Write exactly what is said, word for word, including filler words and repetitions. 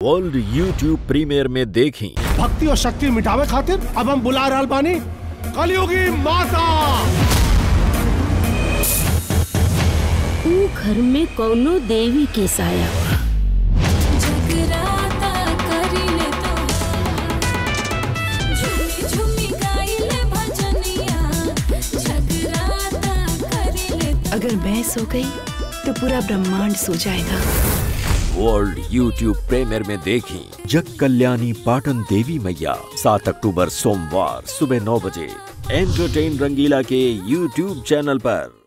World YouTube premier में देखी। भक्ति और शक्ति मिटावे खातिर अब हम बुला रहल बानी कलयुगी माता। ऊ घर में कौनो देवी के साया अगर मैं सो गई तो पूरा ब्रह्मांड सो जाएगा। वर्ल्ड यूट्यूब प्रीमियर में देखी जग कल्याणी पाटन देवी मैया सात अक्टूबर सोमवार सुबह नौ बजे एंटरटेन रंगीला के यूट्यूब चैनल पर।